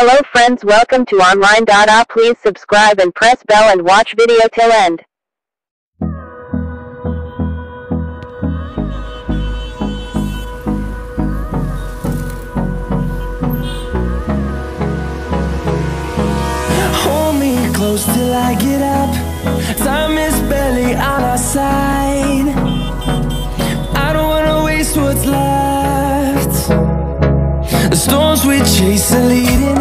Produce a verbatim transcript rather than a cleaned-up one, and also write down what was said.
Hello friends, welcome to online.a. Please subscribe and press bell and watch video till end. Hold me close till I get up. Time is barely on our side. I don't wanna waste what's left. The storms we chase are leading